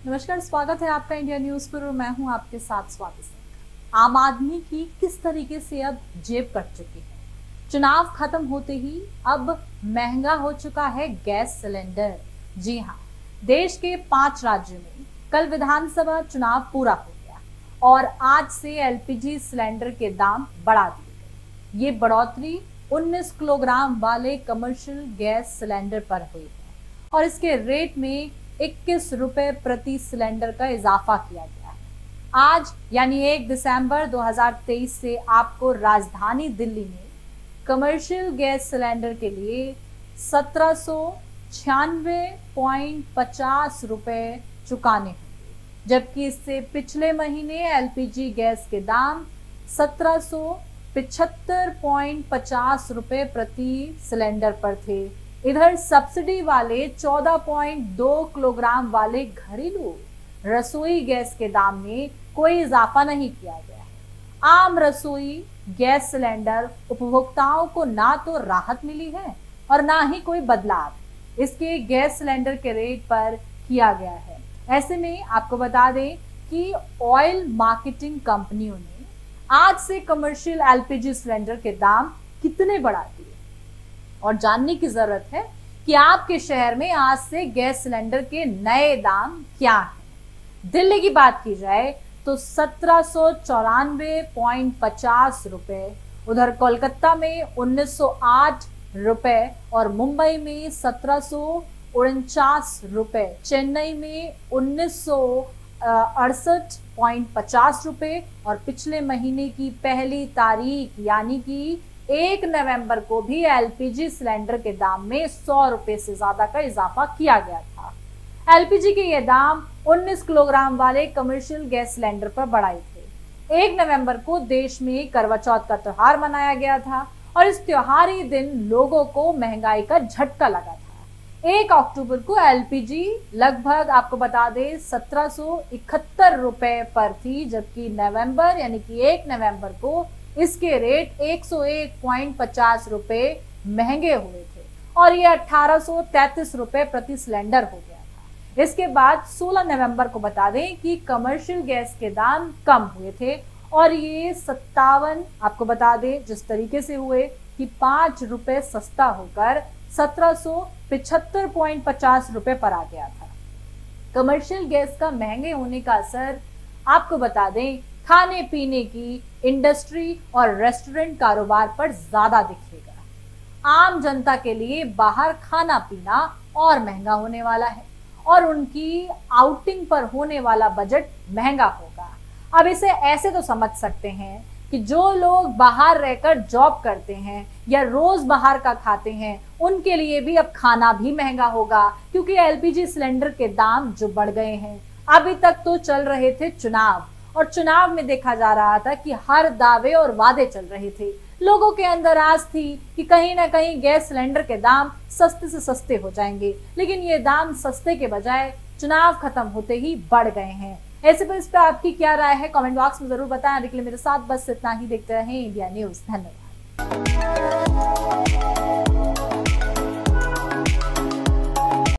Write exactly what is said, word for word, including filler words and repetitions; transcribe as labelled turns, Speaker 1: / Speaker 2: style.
Speaker 1: नमस्कार, स्वागत है आपका इंडिया न्यूज पर और मैं हूं आपके साथ स्वाति सिंह। आम आदमी की किस तरीके से अब जेब कट चुकी है। चुनाव खत्म होते ही अब महंगा हो चुका है गैस सिलेंडर। जी हां, देश के पांच राज्यों में कल विधानसभा चुनाव पूरा हो गया और आज से एलपीजी सिलेंडर के दाम बढ़ा दिए गए। ये बढ़ोतरी उन्नीस किलोग्राम वाले कमर्शियल गैस सिलेंडर पर हुई है और इसके रेट में इक्कीस रुपए प्रति सिलेंडर का इजाफा किया गया है। आज यानी एक दिसंबर दो हज़ार तेईस से आपको राजधानी दिल्ली में कमर्शियल गैस सिलेंडर के लिए सत्रह सौ छियानवे पॉइंट पचास रुपए चुकाने होंगे, जबकि इससे पिछले महीने एलपीजी गैस के दाम सत्रह सौ पिछहत्तर पॉइंट पचास रुपए प्रति सिलेंडर पर थे। इधर सब्सिडी वाले चौदह पॉइंट दो किलोग्राम वाले घरेलू रसोई गैस के दाम में कोई इजाफा नहीं किया गया है। आम रसोई गैस सिलेंडर उपभोक्ताओं को ना तो राहत मिली है और ना ही कोई बदलाव इसके गैस सिलेंडर के रेट पर किया गया है। ऐसे में आपको बता दें कि ऑयल मार्केटिंग कंपनियों ने आज से कमर्शियल एलपीजी सिलेंडर के दाम कितने बढ़ा दिए और जानने की जरूरत है कि आपके शहर में आज से गैस सिलेंडर के नए दाम क्या हैं। दिल्ली की बात की जाए तो सत्रह सौ चौरानवे पॉइंट पचास रुपए, उधर कोलकाता में उन्नीस सौ आठ रुपए और मुंबई में सत्रह सौ उनचास रुपए, चेन्नई में उन्नीस सौ अड़सठ पॉइंट पचास रुपए और पिछले महीने की पहली तारीख यानी कि एक नवंबर को भी एलपीजी सिलेंडर के दाम में सौ रुपए से ज्यादा का इजाफा किया गया था। एलपीजी के ये दाम उन्नीस किलोग्राम वाले कमर्शियल गैस सिलेंडर पर बढ़ाए थे। एक नवंबर को देश में करवा चौथ का त्योहार मनाया गया था और इस त्योहारी दिन लोगों को महंगाई का झटका लगा था। एक अक्टूबर को एलपीजी लगभग आपको बता दें सत्रह सौ इकहत्तर रुपए पर थी, जबकि नवंबर यानी कि एक नवंबर को इसके रेट एक सौ एक पॉइंट पचास रुपए महंगे हुए थे और ये अठारह सौ तैंतीस रुपए प्रति सिलेंडर हो गया था। इसके बाद सोलह नवंबर को बता दें कि कमर्शियल गैस के दाम कम हुए थे और ये सत्तावन आपको बता दें जिस तरीके से हुए कि पांच रुपए सस्ता होकर सत्रह सौ पिछहत्तर पॉइंट पचास रुपए पर आ गया था। कमर्शियल गैस का महंगे होने का असर आपको बता दें खाने पीने की इंडस्ट्री और रेस्टोरेंट कारोबार पर ज्यादा दिखेगा। आम जनता के लिए बाहर खाना पीना और महंगा होने वाला है और उनकी आउटिंग पर होने वाला बजट महंगा होगा। अब इसे ऐसे तो समझ सकते हैं कि जो लोग बाहर रहकर जॉब करते हैं या रोज बाहर का खाते हैं उनके लिए भी अब खाना भी महंगा होगा, क्योंकि एलपीजी सिलेंडर के दाम जो बढ़ गए हैं। अभी तक तो चल रहे थे चुनाव और चुनाव में देखा जा रहा था कि हर दावे और वादे चल रहे थे। लोगों के अंदर आस थी कि कहीं ना कहीं गैस सिलेंडर के दाम सस्ते से सस्ते हो जाएंगे, लेकिन ये दाम सस्ते के बजाय चुनाव खत्म होते ही बढ़ गए हैं। ऐसे पर इस पर आपकी क्या राय है, कमेंट बॉक्स में जरूर बताएं। अभी के लिए मेरे साथ बस इतना ही। देखते रहें इंडिया न्यूज। धन्यवाद।